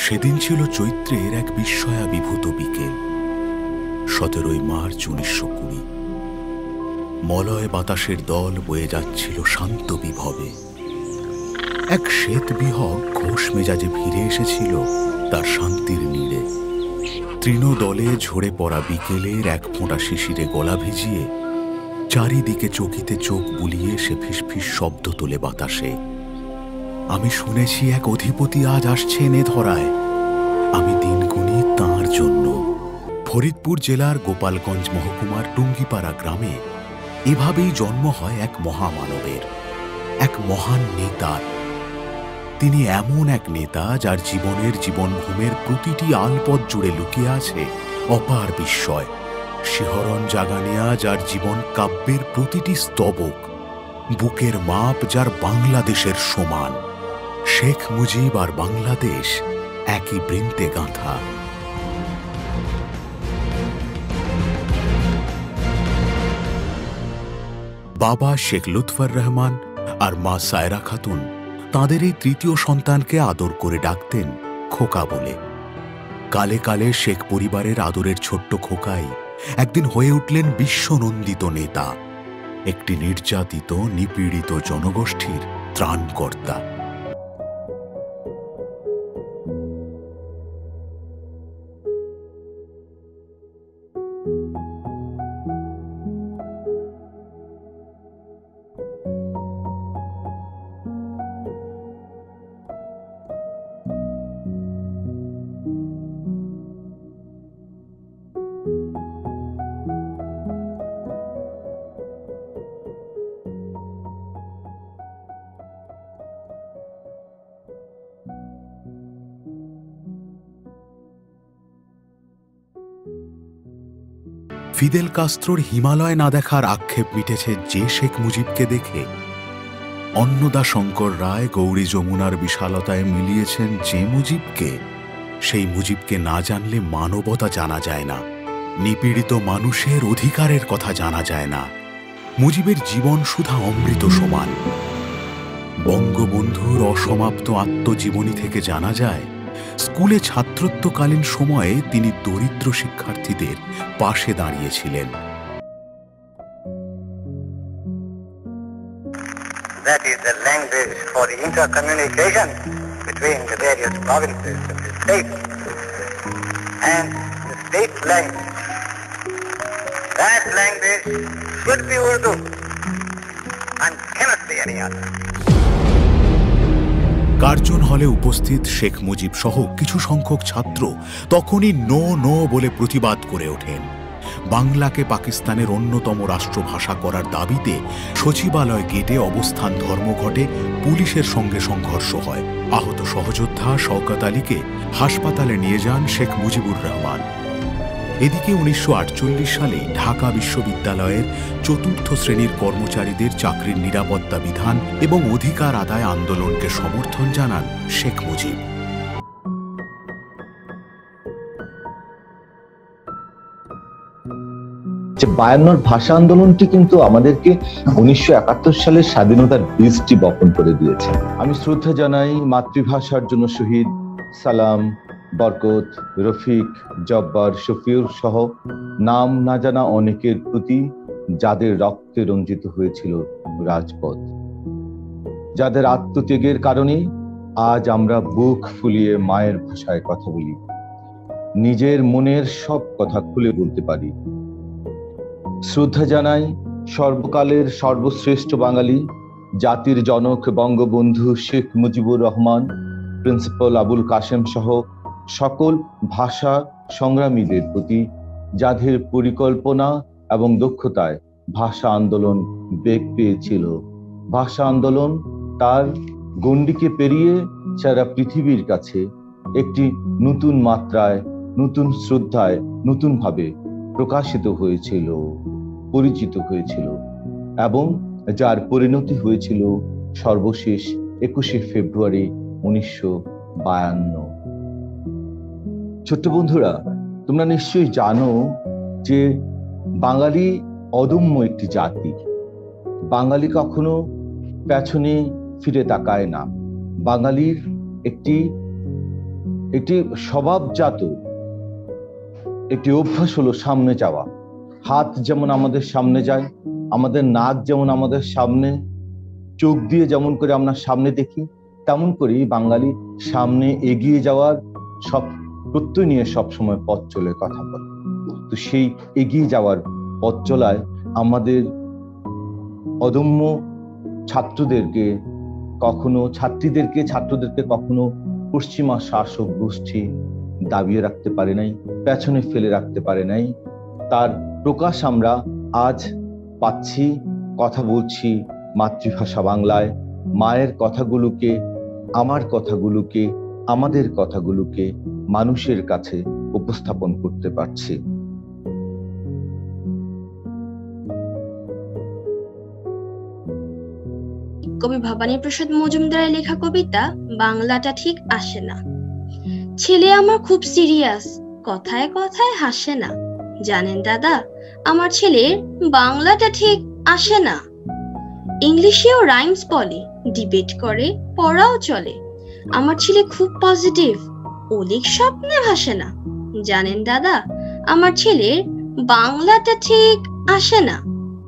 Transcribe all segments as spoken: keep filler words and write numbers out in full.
সেদিন ছিল চৈত্রের এক বিস্ময়াবিভূত বিকেল, সতেরোই মার্চ উনিশশো কুড়ি। মলয় বাতাসের দল বয়ে যাচ্ছিল শান্ত বিভবে। এক শ্বেত বিহগ ঘোষ মেজাজে ফিরে এসেছিল তার শান্তির নীড়ে। তৃণদলে ঝরে পড়া বিকেলের এক ফোঁটা শিশিরে গলা ভিজিয়ে চারিদিকে চকিতে চোখ বুলিয়ে সে ফিসফিস শব্দ তোলে বাতাসে। আমি শুনেছি এক অধিপতি আজ আসছেন এ ধরায়, আমি দিন গুনি তাঁর জন্য। ফরিদপুর জেলার গোপালগঞ্জ মহকুমার টুঙ্গিপাড়া গ্রামে এভাবেই জন্ম হয় এক মহামানবের, এক মহান নেতার। তিনি এমন এক নেতা যার জীবনের জীবনভূমের প্রতিটি আলপথ জুড়ে লুকিয়ে আছে অপার বিস্ময়, শিহরণ জাগানিয়া যার জীবন কাব্যের প্রতিটি স্তবক, বুকের মাপ যার বাংলাদেশের সমান। শেখ মুজিব আর বাংলাদেশ একই বৃন্তে গাঁথা। বাবা শেখ লুৎফর রহমান আর মা সায়রা খাতুন তাঁদের এই তৃতীয় সন্তানকে আদর করে ডাকতেন খোকা বলে। কালে কালে শেখ পরিবারের আদরের ছোট্ট খোকাই একদিন হয়ে উঠলেন বিশ্বনন্দিত নেতা, একটি নির্যাতিত নিপীড়িত জনগোষ্ঠীর ত্রাণকর্তা। ফিদেল কাস্ত্রোর হিমালয় না দেখার আক্ষেপ মিটেছে যে শেখ মুজিবকে দেখে। অন্নদা শঙ্কর রায় গৌরী যমুনার বিশালতায় মিলিয়েছেন যে মুজিবকে, সেই মুজিবকে না জানলে মানবতা জানা যায় না, নিপীড়িত মানুষের অধিকারের কথা জানা যায় না। মুজিবের জীবন সুধা অমৃত সমান। বঙ্গবন্ধুর অসমাপ্ত আত্মজীবনী থেকে জানা যায়, স্কুলে ছাত্রত্বকালীন সময়ে তিনি দরিদ্র শিক্ষার্থীদের পাশে দাঁড়িয়েছিলেন। That is the language for the intercommunication between the various provinces of the state, and the state language. That language should be Urdu and cannot be any other. Curzon হলে উপস্থিত শেখ মুজিব সহ কিছু সংখ্যক ছাত্র তখনই নো নো বলে প্রতিবাদ করে ওঠেন। বাংলাকে পাকিস্তানের অন্যতম রাষ্ট্রভাষা করার দাবিতে সচিবালয় গেটে অবস্থান ধর্মঘটে পুলিশের সঙ্গে সংঘর্ষ হয়। আহত সহযোদ্ধা শওকত আলীকে হাসপাতালে নিয়ে যান শেখ মুজিবুর রহমান। এদিকে উনিশশো আটচল্লিশ সালে ঢাকা বিশ্ববিদ্যালয়ের চতুর্থ শ্রেণীর কর্মচারীদের চাকরির নিরাপত্তা বিধান এবং অধিকার আদায় আন্দোলনকে সমর্থন জানান শেখ মুজিব। বায়ান্নর ভাষা আন্দোলনটি কিন্তু আমাদেরকে উনিশশো একাত্তর সালের স্বাধীনতার বীজটি বপন করে দিয়েছে। আমি শ্রদ্ধা জানাই মাতৃভাষার জন্য শহীদ সালাম, বরকত, রফিক, জব্বার, শফিউর সহ নাম না জানা অনেকের প্রতি, যাদের রক্তে রঞ্জিত হয়েছিল রাজপথ, যাদের আত্মত্যাগের কারণে আজ আমরা বুক ফুলিয়ে মায়ের ভাষায় কথা বলি, নিজের মনের সব কথা খুলে বলতে পারি। শ্রদ্ধা জানাই সর্বকালের সর্বশ্রেষ্ঠ বাঙালি, জাতির জনক বঙ্গবন্ধু শেখ মুজিবুর রহমান, প্রিন্সিপাল আবুল কাশেম সহ সকল ভাষা সংগ্রামীদের প্রতি, যাদের পরিকল্পনা এবং দক্ষতায় ভাষা আন্দোলন বেগ পেয়েছিল। ভাষা আন্দোলন তার গণ্ডিকে পেরিয়ে সারা পৃথিবীর কাছে একটি নতুন মাত্রায়, নতুন শ্রদ্ধায়, নতুন ভাবে প্রকাশিত হয়েছিল, পরিচিত হয়েছিল, এবং যার পরিণতি হয়েছিল সর্বশেষ একুশে ফেব্রুয়ারি উনিশশো বায়ান্ন। ছোট্ট বন্ধুরা, তোমরা নিশ্চয়ই জানো যে বাঙালি অদম্য একটি জাতি। বাঙালি কখনো পেছনে ফিরে তাকায় না। বাঙালির একটি একটি স্বভাবজাত একটি অভ্যাস হলো সামনে যাওয়া। হাত যেমন আমাদের সামনে যায়, আমাদের নাক যেমন আমাদের সামনে, চোখ দিয়ে যেমন করে আমরা সামনে দেখি, তেমন করেই বাঙালি সামনে এগিয়ে যাওয়ার সব প্রত্যয় নিয়ে সবসময় পথ চলে কথা বলে। তো সেই এগিয়ে যাওয়ার পথ চলায় আমাদের অদম্য ছাত্রদেরকে কখনো ছাত্রীদেরকে ছাত্রদেরকে কখনো পশ্চিমা শাসক গোষ্ঠী দাবিয়ে রাখতে পারে নাই, পেছনে ফেলে রাখতে পারে নাই। তার প্রকাশ আমরা আজ পাচ্ছি। কথা বলছি মাতৃভাষা বাংলায়, মায়ের কথাগুলোকে, আমার কথাগুলোকে, আমাদের কথাগুলোকে মানুষের কাছে উপস্থাপন করতে পারছি। কবি ভবানী প্রসাদ মজুমদারের লেখা কবিতা বাংলাটা ঠিক আসে না। ছেলে আমার খুব সিরিয়াস, কথায় কথায় হাসে না। জানেন দাদা, আমার ছেলের বাংলাটা ঠিক আসে না। ইংলিশেও রাইমস বলে, ডিবেট করে, পড়াও চলে। আমার ছেলে খুব পজিটিভ, অলিক স্বপ্নে ভাসে না। জানেন দাদা, আমার ছেলের বাংলাটা ঠিক আসে না।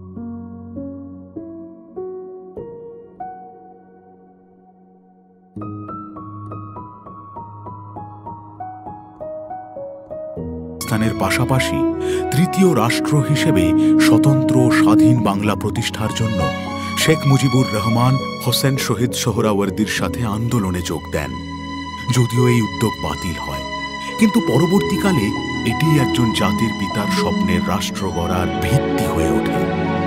পাকিস্তানের পাশাপাশি তৃতীয় রাষ্ট্র হিসেবে স্বতন্ত্র স্বাধীন বাংলা প্রতিষ্ঠার জন্য শেখ মুজিবুর রহমান হোসেন শহীদ সোহরাওয়ার্দীর সাথে আন্দোলনে যোগ দেন। যদিও এই উদ্যোগ বাতিল হয়, কিন্তু পরবর্তীকালে এটি একজন জাতির পিতার স্বপ্নের রাষ্ট্র গড়ার ভিত্তি হয়ে ওঠে।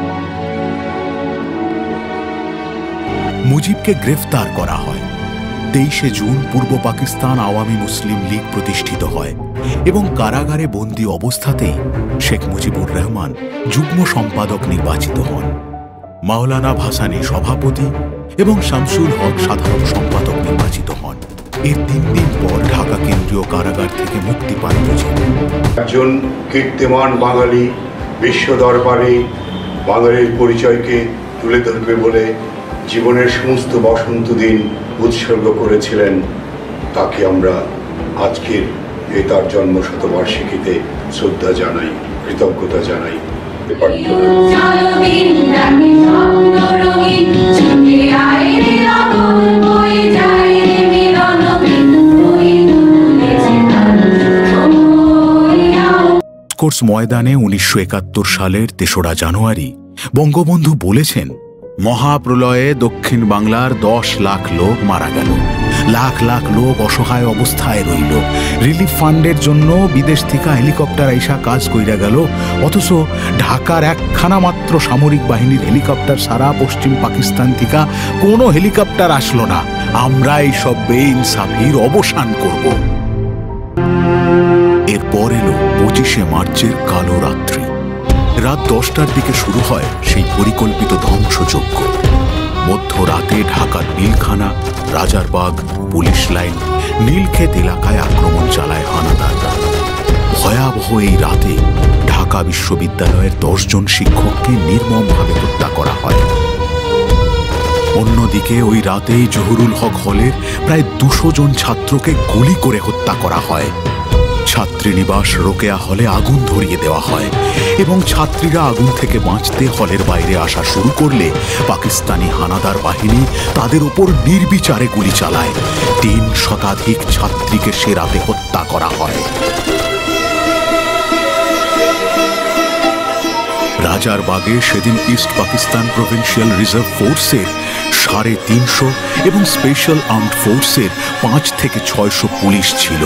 মুজিবকে গ্রেফতার করা হয়। তেইশে জুন পূর্ব পাকিস্তান আওয়ামী মুসলিম লীগ প্রতিষ্ঠিত হয় এবং কারাগারে বন্দী অবস্থাতেই শেখ মুজিবুর রহমান যুগ্ম সম্পাদক নির্বাচিত হন। মাওলানা ভাসানী সভাপতি এবং শামসুল হক সাধারণ সম্পাদক নির্বাচিত হন। এর তিন দিন পর ঢাকা কেন্দ্রীয় কারাগার থেকে মুক্তি পান মুজিব। একজন কীর্তিমান বাঙালি বিশ্ব দরবারে বাঙালির পরিচয়কে তুলে ধরবে বলে জীবনের সমস্ত বসন্ত দিন উৎসর্গ করেছিলেন। তাকে আমরা আজকের এই তার জন্ম শতবার্ষিকীতে শ্রদ্ধা জানাই, কৃতজ্ঞতা জানাই। কোর্স ময়দানে উনিশশো একাত্তর সালের তেসরা জানুয়ারি বঙ্গবন্ধু বলেছেন, মহাপ্রলয়ে দক্ষিণ বাংলার দশ লাখ লোক মারা গেল, লাখ লাখ লোক অসহায় অবস্থায় রইল। রিলিফ ফান্ডের জন্য বিদেশ থেকে হেলিকপ্টার আইসা কাজ কইরা গেল, অথচ ঢাকার একখানা মাত্র সামরিক বাহিনীর হেলিকপ্টার সারা পশ্চিম পাকিস্তান থেকে কোনো হেলিকপ্টার আসলো না। আমরা এইসব বেইনসাফির অবসান করব। এরপর এলো পঁচিশে মার্চের কালো রাত্রি। রাত দশটার দিকে শুরু হয় সেই পরিকল্পিত ধ্বংসযজ্ঞ। মধ্যরাতে ঢাকার নীলখানা, রাজারবাগ, পুলিশ লাইন, নীলক্ষেত এলাকায় আক্রমণ চালায় হানাদাররা। ভয়াবহ এই রাতে ঢাকা বিশ্ববিদ্যালয়ের দশজন শিক্ষককে নির্মমভাবে হত্যা করা হয়। অন্যদিকে ওই রাতেই জহুরুল হক হলের প্রায় দুশো জন ছাত্রকে গুলি করে হত্যা করা হয়। ছাত্রীনিবাস রোকেয়া হলে আগুন ধরিয়ে দেওয়া হয় এবং ছাত্রীরা আগুন থেকে বাঁচতে হলের বাইরে আসা শুরু করলে পাকিস্তানি হানাদার বাহিনী তাদের উপর নির্বিচারে গুলি চালায়। তিন শতাধিক ছাত্রীকে সে রাতে হত্যা করা হয়। রাজারবাগে সেদিন ইস্ট পাকিস্তান প্রভিন্সিয়াল রিজার্ভ ফোর্সের সাড়ে তিনশো এবং স্পেশাল আর্মড ফোর্সের পাঁচ থেকে ছয়শো পুলিশ ছিল।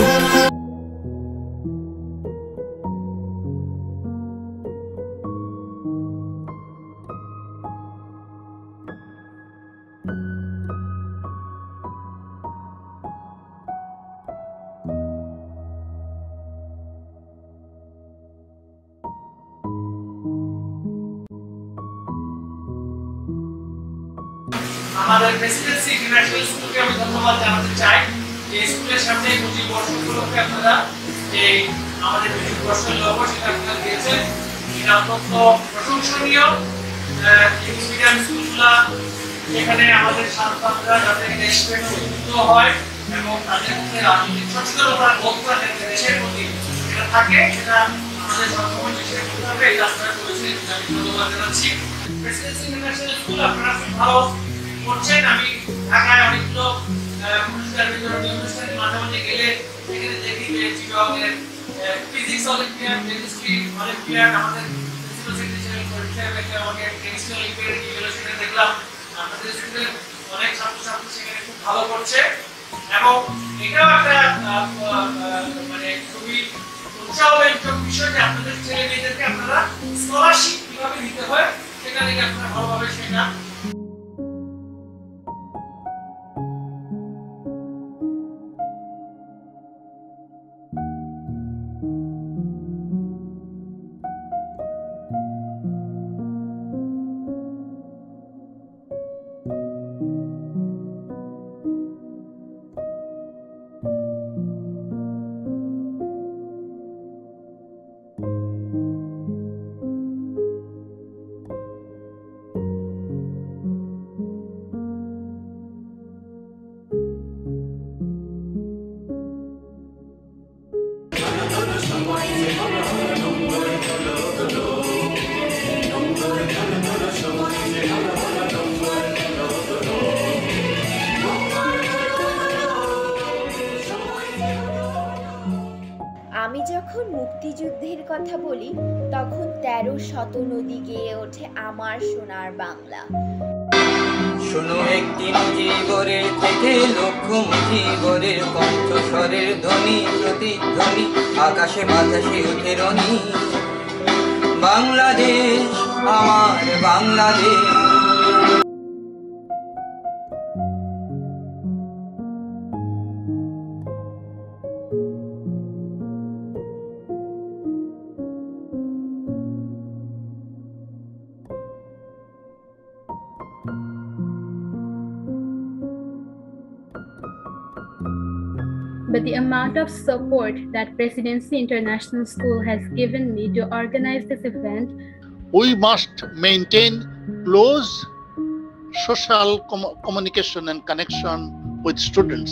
আমাদের প্রেসিডেন্সি ইন্টারন্যাশনাল স্কুলকে আমি ধন্যবাদ জানাতে চাই যে স্কুলের সামনে পঁচিশ বর্ষ উপলক্ষে আপনারা যে আমাদের পঁচিশ বর্ষের লক্ষ্য সেটা আপনারা দিয়েছেন, এটা অত্যন্ত প্রশংসনীয়। ইংলিশ মিডিয়াম স্কুলগুলা এখানে আমাদের ছাত্রছাত্রীরা যাতে দেশপ্রেমে উদ্বুদ্ধ হয় এবং তাদের মধ্যে রাজনৈতিক সচেতনতা বোধ করা দেশের প্রতি এটা থাকে, সেটা আমাদের সবসময় চেষ্টা করতে হবে। এই রাস্তাটা করেছেন, আমি ধন্যবাদ জানাচ্ছি। প্রেসিডেন্সি ইন্টারন্যাশনাল স্কুল আপনারা খুব ভালো করছেন। আমি ঢাকায় অনেকগুলো পুরস্কার বিতরণী অনুষ্ঠানে মাঝে মাঝে গেলে সেখানে দেখি যে চিটগংয়ের ফিজিক্স অলিম্পিয়াড, কেমিস্ট্রি অলিম্পিয়াড, আমাদের প্রিন্সিপাল সেক্রেটারি পরীক্ষা আমাকে কেমিস্ট্রি অলিম্পিয়াড নিয়ে গেল, সেখানে দেখলাম আমাদের স্কুলের অনেক ছাত্রছাত্রী সেখানে খুব ভালো করছে। এবং এটাও একটা মানে খুবই উৎসাহব্যঞ্জক বিষয় যে আপনাদের ছেলে মেয়েদেরকে আপনারা স্কলারশিপ কিভাবে দিতে হয় সেটা থেকে আপনারা ভালোভাবে শেখা। আমি যখন মুক্তিযুদ্ধের কথা বলি তখন তেরো শত নদী গেয়ে ওঠে আমার সোনার বাংলা। শোনো একটি মুজিবরের থেকে লক্ষ মুজিবরের কণ্ঠস্বরের ধ্বনি প্রতিধ্বনি আকাশে বাতাসে উঠে রনি। বাংলাদেশ আমার Bangladesh. But the amount of support that Presidency International School has given me to organize this event, we must maintain close social com- communication and connection with students.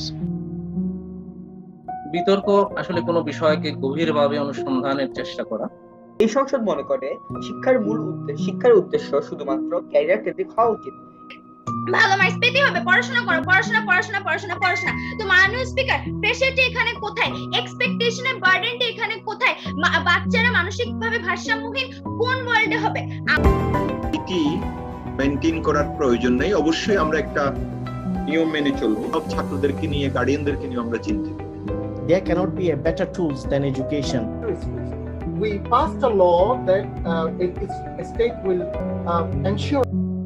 বিতর্ক আসলে কোনো বিষয়কে গভীরভাবে অনুসন্ধানের চেষ্টা করা। এই সংসদ মনে করে শিক্ষার মূল উদ্দেশ্য শিক্ষার উদ্দেশ্য শুধুমাত্র ক্যারিয়ার কেন্দ্রিক হওয়া উচিত। ভালো মার্কস পেতে হবে, পড়াশোনা করো, পড়াশোনা পড়াশোনা পড়াশোনা পড়াশোনা। তো মাননীয় স্পিকার, প্রেশারটা এখানে কোথায়? এক্সপেকটেশনের বার্ডেনটা এখানে কোথায়? বাচ্চারা মানসিকভাবে ভারসাম্যহীন কোন ওয়ার্ল্ডে হবে? কি মেইনটেইন করার প্রয়োজন নেই, অবশ্যই আমরা একটা নিয়ম মেনে চলবো। সব ছাত্রদেরকে নিয়ে, গার্ডিয়ানদেরকে নিয়ে আমরা চিন্তিত। There cannot be a better tools than education. We passed a law that uh, it, a state will uh, ensure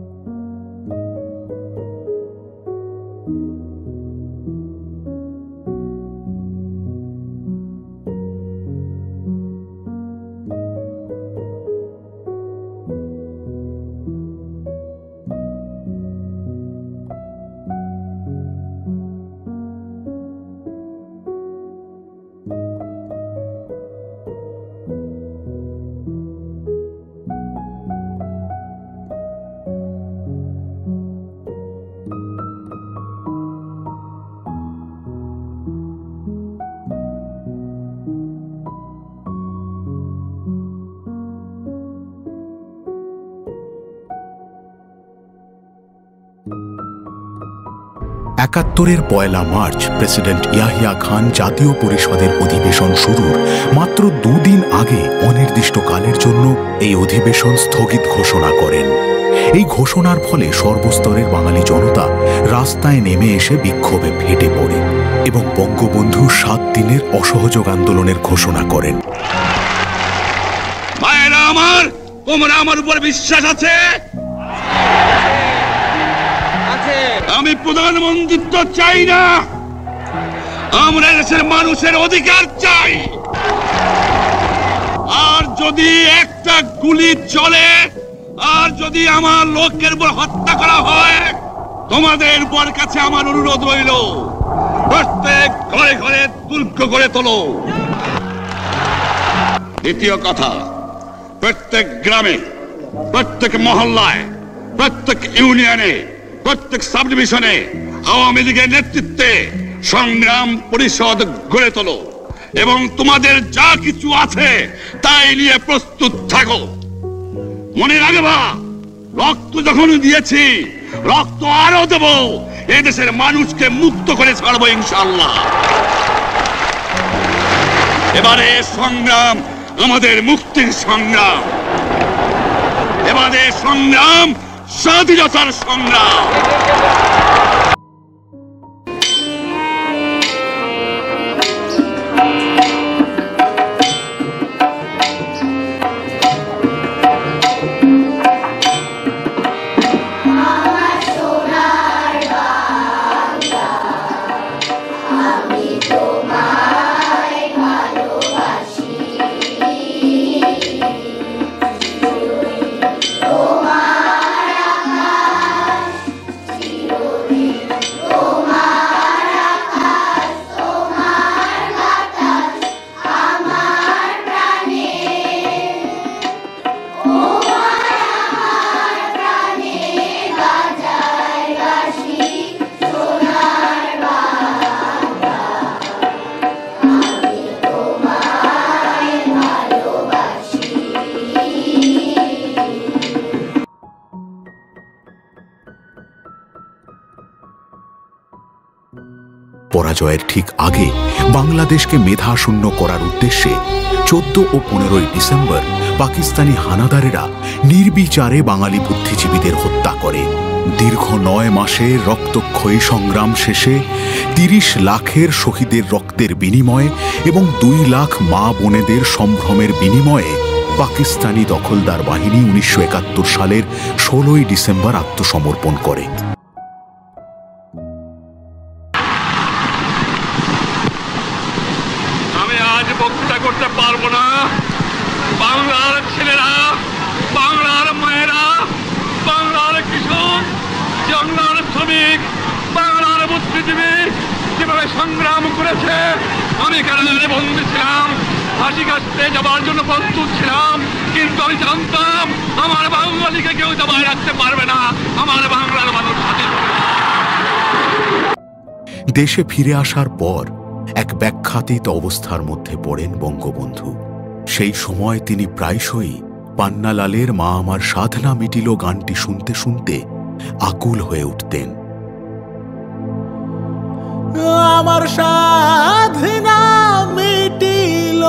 একাত্তরের পয়লা মার্চ প্রেসিডেন্ট ইয়াহিয়া খান জাতীয় পরিষদের অধিবেশন শুরুর মাত্র দুদিন আগে অনির্দিষ্টকালের জন্য এই অধিবেশন স্থগিত ঘোষণা করেন। এই ঘোষণার ফলে সর্বস্তরের বাঙালি জনতা রাস্তায় নেমে এসে বিক্ষোভে ফেটে পড়ে এবং বঙ্গবন্ধু সাত দিনের অসহযোগ আন্দোলনের ঘোষণা করেন। মায়েরা আমার, তোমরা আমার উপর বিশ্বাস আছে? আমি প্রধানমন্ত্রিত্ব চাই না, আমরা দেশের মানুষের অধিকার চাই। আর যদি একটা গুলি চলে, আর যদি আমার লোকের উপর হত্যা করা হয়, তোমাদের উপর কাছে আমার অনুরোধ রইল, প্রত্যেক ঘরে ঘরে দুর্গ করে তোলো। দ্বিতীয় কথা, প্রত্যেক গ্রামে, প্রত্যেক মহল্লায়, প্রত্যেক ইউনিয়নে, প্রত্যেক সাব ডিভিশনে আওয়ামী লীগের নেতৃত্বে সংগ্রাম পরিষদ গড়ে তোলো এবং তোমাদের যা কিছু আছে তাই নিয়ে প্রস্তুত থাকো। মনে রাখবা, রক্ত যখন দিয়েছি রক্ত আরো দেব, এদেশের মানুষকে মুক্ত করে ছাড়বো ইনশাআল্লাহ। এবারে সংগ্রাম আমাদের মুক্তির সংগ্রাম, এবারে সংগ্রাম স্বাধীনতার সংগ্রাম। পরাজয়ের ঠিক আগে বাংলাদেশকে মেধাশূন্য করার উদ্দেশ্যে চোদ্দ ও পনেরোই ডিসেম্বর পাকিস্তানি হানাদারেরা নির্বিচারে বাঙালি বুদ্ধিজীবীদের হত্যা করে। দীর্ঘ নয় মাসের রক্তক্ষয়ী সংগ্রাম শেষে তিরিশ লাখের শহীদের রক্তের বিনিময়ে এবং দুই লাখ মা বোনেদের সম্ভ্রমের বিনিময়ে পাকিস্তানি দখলদার বাহিনী উনিশশো একাত্তর সালের ষোলোই ডিসেম্বর আত্মসমর্পণ করে। করতে পারবো না। বাংলার ছেলেরা, বাংলার মায়েরা, বাংলার কৃষক, বাংলার শ্রমিক, বাংলার বুদ্ধিজীবী যেভাবে সংগ্রাম করেছে, আমি কারাগারে বন্দী ছিলাম, ফাঁসি কাটতে যাবার জন্য প্রস্তুত ছিলাম, কিন্তু আমি জানতাম আমার বাঙালিকে কেউ দবায় রাখতে পারবে না, আমার বাংলার মানুষ স্বাধীন হবে। দেশে ফিরে আসার পর এক ব্যাখ্যাতীত অবস্থার মধ্যে পড়েন বঙ্গবন্ধু। সেই সময় তিনি প্রায়শই পান্নালালের মা আমার সাধনা মিটিল গানটি শুনতে শুনতে আকুল হয়ে উঠতেন। আমার সাধনা মিটিল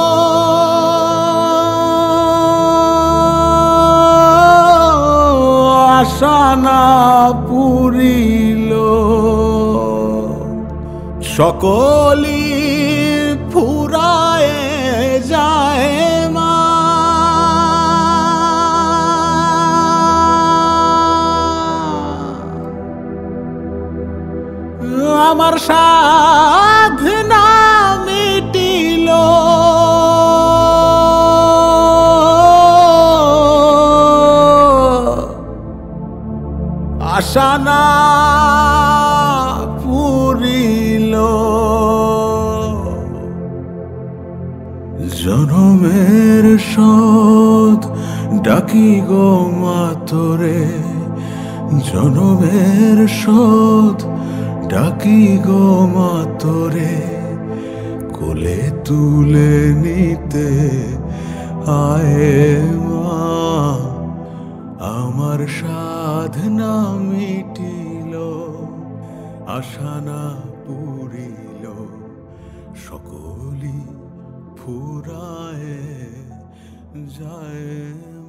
আশা না পুরিল, সকলি ফুরায় যায় মা, আমার সাধনা মিটিল আশা না পুরিল, জনমের শোধ ডাকি গো মা তোরে, জনমের শোধ ডাকি গো মা তোরে, কোলে তুলে নিতে আয়ে মা, আমার সাধনা মিটিল আশা না পুরিল, সকলি ফুরায় যায়।